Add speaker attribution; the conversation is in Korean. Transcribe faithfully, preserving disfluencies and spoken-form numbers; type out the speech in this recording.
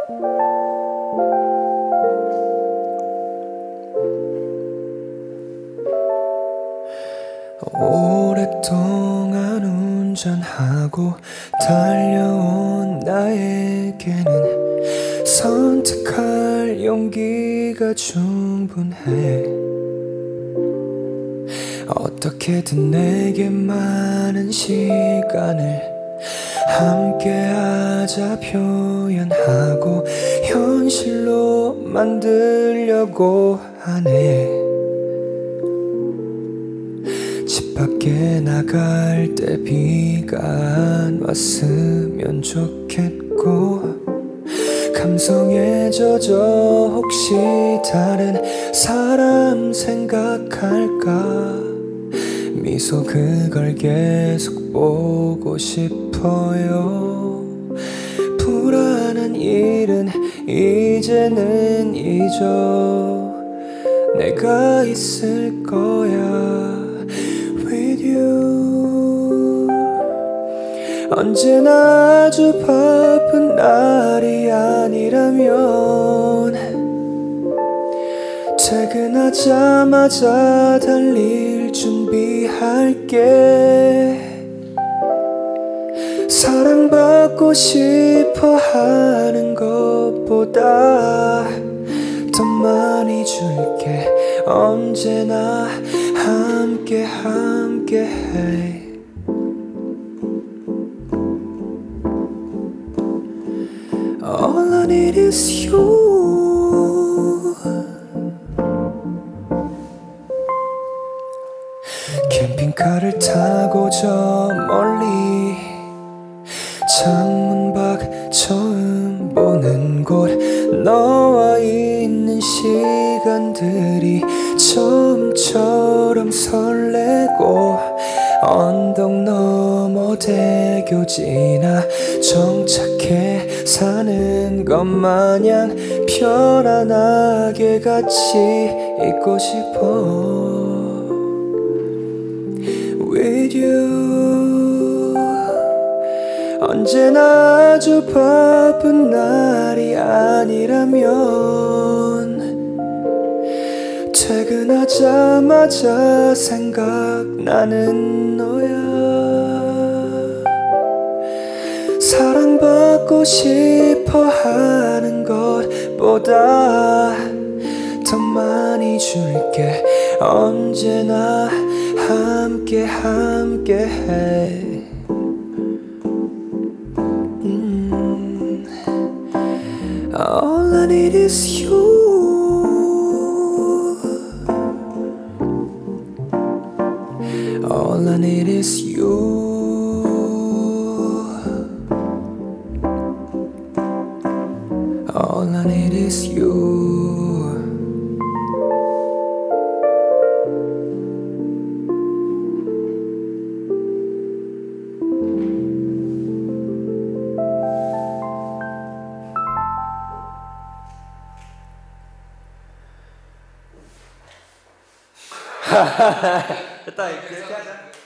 Speaker 1: 오랫동안 운전하고 달려온 나에게는 선택할 용기가 충분해. 어떻게든 내게 많은 시간을 함께하자 표현하고 현실로 만들려고 하네. 집 밖에 나갈 때 비가 안 왔으면 좋겠고, 감성에 젖어 혹시 다른 사람 생각할까, 미소 그걸 계속 보고 싶어요. 불안한 일은 이제는 잊어. 내가 있을 거야 with you. 언제나 아주 바쁜 날이 아니라면 퇴근하자마자 달릴 준비할게. 사랑받고 싶어 하는 것보다 더 많이 줄게. 언제나 함께 함께 해. All I need is you. 캠핑카를 타고 저 멀리 창문 밖 처음 보는 곳, 너와 있는 시간들이 처음처럼 설레고, 언덕 넘어 대교 지나 정착해 사는 것 마냥 편안하게 같이 있고 싶어 with you. 언제나 아주 바쁜 날이 아니라면 퇴근하자마자 생각나는 너야. 사랑받고 싶어 하는 것보다 더 많이 줄게. 언제나 함께 함께 해. 음. All I need is you. All I need is you. All I need is you. 됐다, 이렇게 하자.